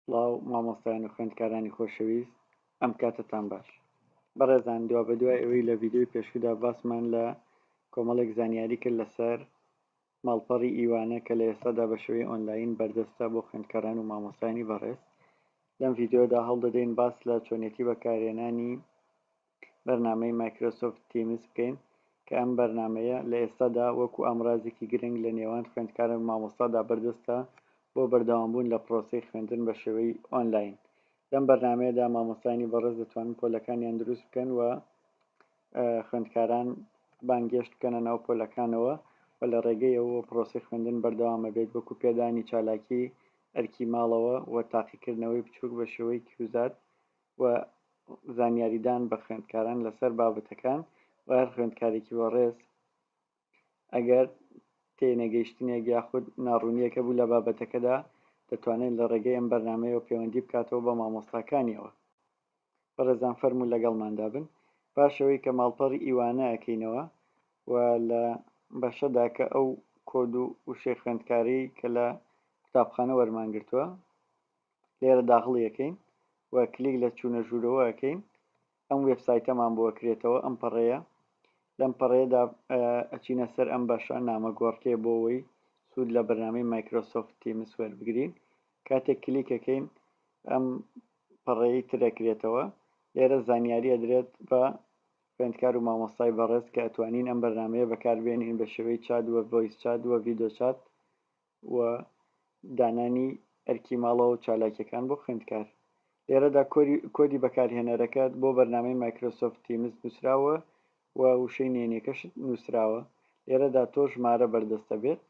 سڵاو مامۆستایان و خوێندکارانی خۆشەویست، ئەم کاتتان باش. بەڕێزان، دوا بە دوای ئەوەی لە ڤیدیۆی پێشودا باسمان لە کۆمەڵێک زانیاری کرد لەسەر ماڵپەڕی ئیوانە کە لە ئێستادا بە شێوەی ئۆنلاین بەردەستە بۆ خوێندکاران و مامۆستایانی بەڕێز. لەم ڤیدیۆدا هەڵدەدەین باس لە چۆنیەتی بەکارهێنانی بەرنامەی مایکرۆسۆفت تیمز بکەین کە ئەم بەرنامەیە لە ئێستادا وەکو ئامڕازێکی گرنگ لە نێوان خوێندکاران و مامۆستادا بەردەستە بۆ بەردەوامبوون لە پرۆسەی خوێندن بە شێوەی ئۆنلاین. لەم بەرنامەیەدا مامۆستایانی بەڕێز دەتوانن پۆلەکانیان دروست بکەن و خوێندکاران بانگێشت بکەنە ناو پۆلەکانەوە و لە ڕێگەی ئەوە پرۆسەی خوێندن بەردەوامە بێت، وەکو پێدانی چالاکی ئەرکی ماڵەوە و تاقیکردنەوەی بچووک بە شێوەی کیوزات و زانیاریدان بە خوێندکاران لەسەر بابەتەکان و هەر خوێندکارێکی بەڕێز ئەگەر تێنەگەیشتنێک یاخود ناڕوونیەکە بوو لە بابەتەکەدا دەتوانێت لە ڕێگەی ئەم بەرنامەیەوە پەیوەندی بکاتەوە بە مامۆستاکانیەوە. بەڕێزان فەرموو لەگەڵماندا بن. پاشەوەی کە ماڵپەڕی ئیوانە ئەکەینەوە و لە بەشەدا کە ئەو کۆد و وشەی خوێندکاری کە لە قوتابخانە وەرمانگرتووە لێرە داخڵی یەکەین و کلیک لە چوونە ژوورەوە ئەەکەین. ئەم وێبسایتەمان بۆ ئەکرێتەوە. ئەم پەڕەیە لەم پەڕەیەدا ئەچینە سەر ئەم باشە نامەگۆڕکێ بۆ ئەوەی سوود لە بەرنامەی مایکرۆسۆفت تیمز وەربگرین. کاتێک کلیکەکەین ئەم پەڕەیەی ترەکرێتەوە. لێرە زانیاری ئەدرێت بە خوێندکار و مامۆستای بەڕێز کە ئەتوانین ئەم بەرنامەیە بەکاربێنین بە شێوەی چات وە ڤۆیس چات وە ڤیدیۆ چات و دانانی ئەرکی ماڵەوە و چالاکیەکان بۆ خوێندکار. لێرەدا کۆدی بەکارهێنەرەکەت بۆ بەرنامەی مایکرۆسۆفت تیمز نووسراوە و وشەی نێنیەکەشت نووسراوە. لێرەدا تۆ ژمارە بەردەستە بێت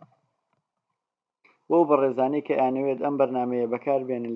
بۆ بەڕێزانەی کە ئەیانەوێت ئەم بەرنامەیە بەکاربێنن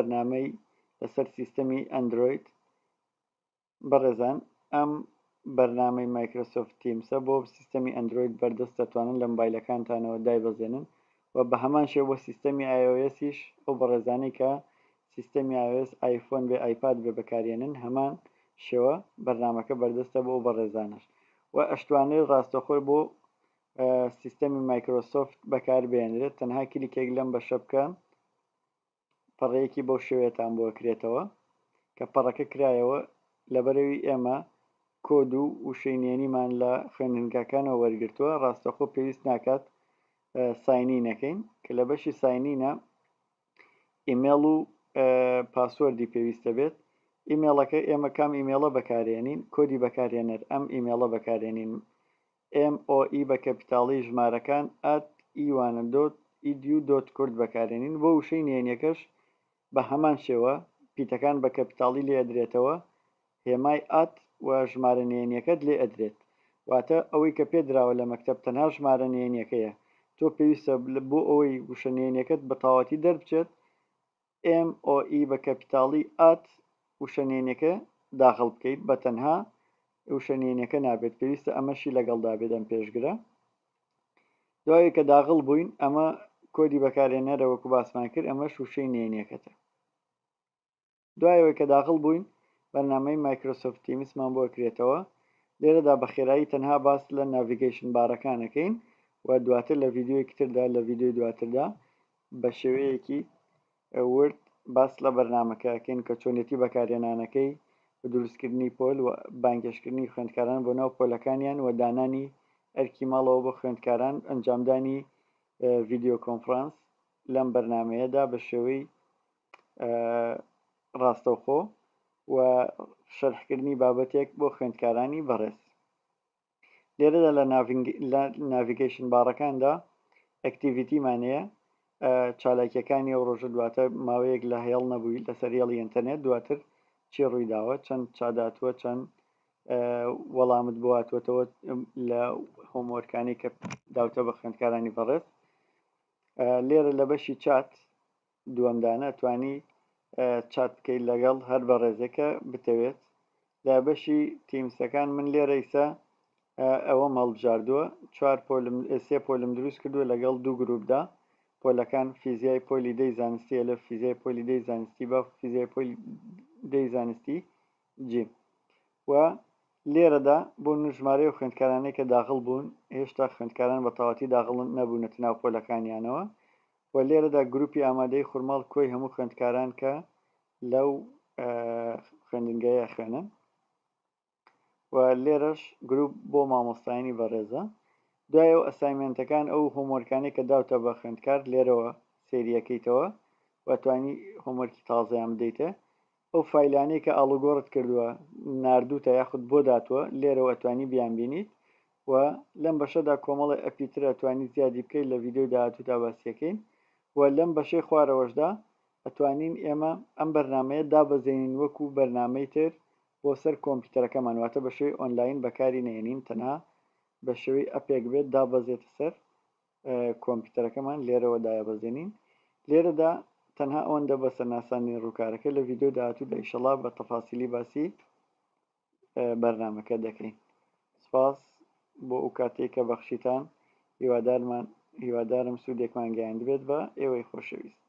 لەسەر سیستەمی ئەندرۆید. بەڕێزان، ئەم بەرنامەی مایکرۆسۆفت تیمسە بۆ سیستەمی ئەندرۆید بەردەست دەتوانن لە مۆبایلەکانتانەوە دایبەزێنن و بە هەمان شێوە بۆ سیستەمی iOSیش ئەو بەڕێزانەی کە سیستەمی iOS آیفۆن بێ ئایپاد بێ بەکارهێنن هەمان شێوە بەرنامەکە بەردەستە بۆ بەڕێزانش و ئەشتوانەی ڕاستەخۆی بۆ سیستەمی مایکرۆسۆفت بەکاربێنرێت. تەنها کلیکێک لەم بەشە بکەن پەڕەیەکی بەو شێوەیەتان بۆ ئەکرێتەوە کە پەڕەکە کرایەوە لەبەرەوەی ئێمە کۆد و وشەینێنیمان لە خوێندنگەکانەوە وەرگرتووە. ڕاستەخۆ پێویست ناکات ساینی نەکەین کە لە بەشی ساینینە ئیمێڵ و پاسوەردی پێویستە بێت. ئیمێڵەکە ئێمە کام ئیمێڵە بەکارێنین، کۆدی بەکارهێنەر ئەم ئیمێڵە بەکارێنین MOE بە کەپیتاڵی ژمارەکان @iwana.edu.kurd بەکارێنین. بۆ وشەی نێنیەکەش بە هەمان شێوە پیتەکان بە کەپیتاڵی لێ ئەدرێتەوە، هێمای و ژمارە نێنیەکەت لێ ئەدرێت، واتە ئەوەی کە پێدراوە لە مەکتەب تەنها ژمارە نێنیەکەیە. تۆ پێویستە بۆ ئەوەی وشە نێنیەکەت بە تەواوەتی دەربچێت MOE بە کەپیتاڵی وشە نێنیەکە داخڵ بکەیت، بە تەنها وشە نێنیەکە نابێت، پێویستە ئەمەشی لەگەڵدا بێت ئەم پێشگرە. دوای کە داخڵ بووین ئەمە کۆدی بەکارهێنەرە وەکو باسمان کرد، ئەمەش وشەی نێنیەکەتە. دوایەوەی کە داخڵ بووین بەرنامەی مایکرۆسۆفت تیمزمان بۆ ئەکرێتەوە. لێرەدا بە خێرایی تەنها باس لە ناڤیگەیشن بارەکانەکەین و دواتر لە ڤیدیۆیەکی تردا لە ڤیدیۆی دواتردا بە شێوەیەکی ورد باس لە بەرنامەکەکەین کە چۆنیەتی بەکارهێنانەکەی بە دروستکردنی پۆل و بانگێشتکردنی خوێندکاران بۆ ناو پۆلەکانیان و دانانی ئەرکی ماڵەوە بۆ خوێندکاران، ئەنجامدانی ڤیدیۆ کۆنفرانس لەم بەرنامەیەدا بە شێوەی ڕاستەوخۆ و شەرحکردنی بابەتێک بۆ خوێندکارانی بەڕێز. لێرەدا لە ناڤیگەیشن بارەکاندا ئەکتیڤیتیمانەیە چالاکیەکانی ئەو ڕۆژە دواتر ماوەیەک لە هێڵ نەبووی لەسەر هێڵی ئینتەرنێت دواتر چی ڕوویداوە، چەند چاداتوە، چەند وەڵامت بۆ هاتووەتەوە لە هۆموەرکانی کە داوتە بە خوێندکارانی بەڕێز. لێرە لە بەشی چات دووەمدانە توانی چات بکەیت لەگەڵ هەر بەڕێزێکە بتەوێت. لە بەشی تیمسەکان من لێرە ئیسا ئەوەم هەڵبژاردووە، 3 پۆلم دروست کردووە لەگەڵ 2 گروپدا. پۆلەکان فیزیای پۆلی دەی زانستیە لە فیزیای پۆلی دەی زانستی با فیزیای پۆلی دەی زانستی جیم و لێرەدا بۆ ژمارەی و خوێندکارانەی کە داخڵ بوون هێشتا خوێندکاران بە تەواوەتی داخڵ نەبوونەتە ناو پۆلەکانیانەوە و لێرەدا گروپی ئامادەی خورماڵ کۆی هەموو خوێندکاران کە لەو خوێندنگەیە خوێنن و لێرەش گروپ بۆ مامۆستایانی بەڕێزە. دوایەوە ئەسایمنتەکان ئەو هۆمۆرکانەی کە داوتە بە خوێندکار لێرەوە سێریەکەیتەوە واتوانی هۆمۆرکی تازەیان بدەیتە. ئەو فایلانەی کە ئاڵوگۆڕت کردووە ناردووتە یاخود بۆ داتووە لێرەوە ئەتوانی بیان بینیت و لەم بەشەدا کۆمەڵی ئەپیتر ئەتوانی زیادی بکەیت لە ڤیددیۆ داهاتوودا باسیەکەین و لەم بەشەی خوارەوەشدا ئەتوانین ئێمە ئەم بەرنمەیە دابەزێنین وەکو بەرنمەی تر بۆ سەر کۆمپیوتەرەکەمان واتە بە شێوەی ئۆنلاین بەکاری نێنین تەنها بە شێوەی ئەپێک بێت دابەزێتە سەر کۆمپیوتەرەکەمان لێرەوە دایابەزێنین. لێرەدا تەنها ئەوەندە بە سەرناساندنی ڕووکارەکە لە ڤیددیۆ داهاتوودا ئینشەڵا بە تەفاسیلی باسی بەرنمەکە دەکەین. سپاس بۆ ئەو کاتێک کە بەخشیتان، هیوادارم سوودێکمان گەیاند بێت بە ئێوەی خۆشەویست.